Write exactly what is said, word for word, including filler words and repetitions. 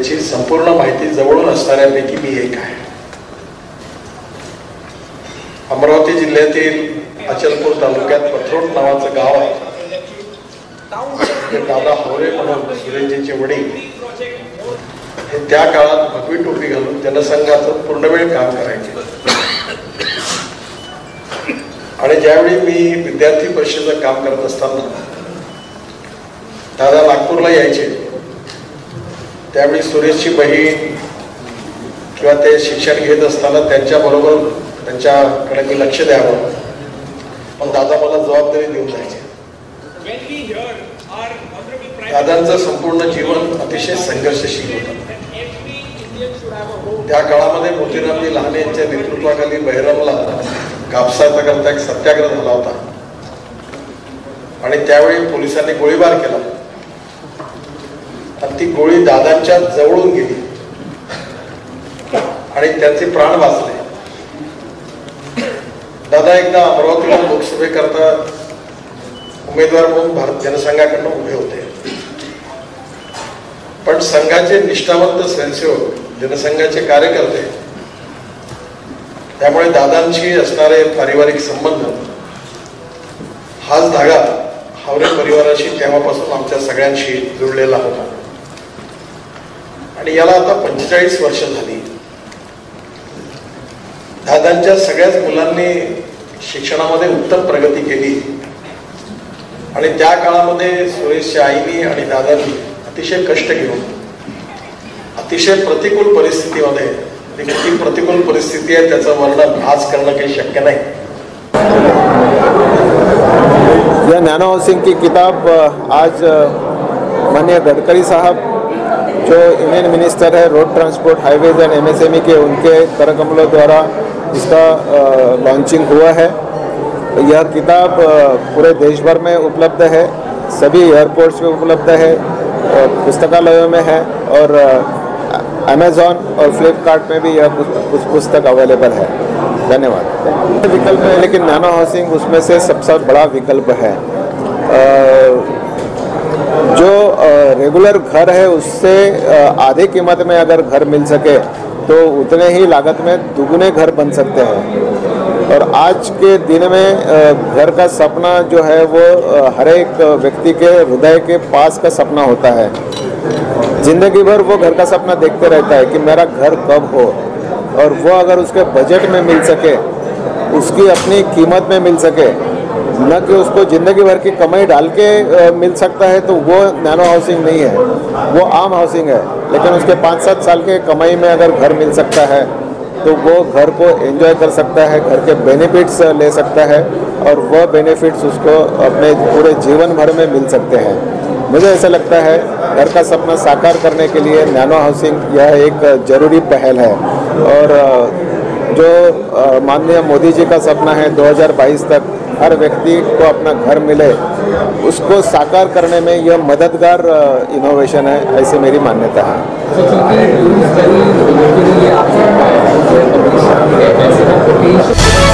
याची संपूर्ण माहिती जवळून असणाऱ्यांपैकी मी एक आहे। अमरावती जिल्ह्यातील अचलपूर तालुक्यात पथरोट नावाचं गाव आहे। दादा हवरे म्हणून सुरेशजींचे वडील हे त्या काळात भगवी टोपी घालून जनसंघाचं पूर्णवेळ काम करायचे आणि ज्यावेळी मी विद्यार्थी परिषदेचं काम करत असताना दादा नागपूरला यायचे त्यावेळी सुरेशची बहीण किंवा ते शिक्षण घेत असताना त्यांच्याबरोबर त्यांच्याकडे मी लक्ष द्यावं, पण दादा मला जबाबदारी देऊन जायचे। दादांचं संपूर्ण जीवन अतिशय संघर्षशील होतं। त्या काळामध्ये मोतीरामजी लहाने यांच्या नेतृत्वाखाली बहिरमला कापसाचा करता एक सत्याग्रह झाला होता आणि त्यावेळी पोलिसांनी गोळीबार केला आणि ती गोळी दादांच्या जवळून गेली आणि त्यांचे प्राण वाचले। दादा एकदा अमरावतीला लोकसभेकरता उमेदवार म्हणून भारत जनसंघाकडून उभे होते, पण संघाचे निष्ठावंत स्वयंसेवक जनसंघाचे कार्यकर्ते त्यामुळे दादांशी असणारे पारिवारिक संबंध हाच धागा हावरे परिवाराशी तेव्हापासून आमच्या सगळ्यांशी जुळलेला होता आणि याला आता पंचेचाळीस वर्ष झाली। दादांच्या सगळ्याच मुलांनी शिक्षणामध्ये उत्तम प्रगती केली आणि त्या काळामध्ये सुरेशच्या आईनी आणि दादांनी अतिशय कष्ट घेऊन अतिशय प्रतिकूल परिस्थितीमध्ये, किती प्रतिकूल परिस्थिती आहे त्याचं वर्णन आज करणं काही शक्य नाही। यह नैनो हाउसिंग की किताब आज माननीय गडकरी साहब जो यूनियन मिनिस्टर है road transport highways and MSME के, उनके करकमलों द्वारा इसका लॉन्चिंग हुआ है। यह किताब पूरे देश भर में उपलब्ध है, सभी एयरपोर्ट्स में उपलब्ध है, पुस्तकालयों में है और अमेज़ॉन और फ्लिपकार्ट में भी यह कुछ पुस्तक अवेलेबल है। धन्यवाद। विकल्प है लेकिन नैनो हाउसिंग उसमें से सबसे बड़ा विकल्प है। जो रेगुलर घर है उससे आधे कीमत में अगर घर मिल सके तो उतने ही लागत में दुगने घर बन सकते हैं और आज के दिन में घर का सपना जो है वो हर एक व्यक्ति के हृदय के पास का सपना होता है। जिंदगी भर वो घर का सपना देखते रहता है कि मेरा घर कब हो, और वो अगर उसके बजट में मिल सके, उसकी अपनी कीमत में मिल सके, न कि उसको ज़िंदगी भर की कमाई डाल के मिल सकता है, तो वो नैनो हाउसिंग नहीं है, वो आम हाउसिंग है। लेकिन उसके पाँच सात साल के कमाई में अगर घर मिल सकता है तो वो घर को एंजॉय कर सकता है, घर के बेनिफिट्स ले सकता है और वह बेनिफिट्स उसको अपने पूरे जीवन भर में मिल सकते हैं। मुझे ऐसा लगता है घर का सपना साकार करने के लिए नैनो हाउसिंग यह एक ज़रूरी पहल है और जो माननीय मोदी जी का सपना है दो हज़ार बाईस तक हर व्यक्ति को अपना घर मिले, उसको साकार करने में यह मददगार इनोवेशन है, ऐसी मेरी मान्यता है।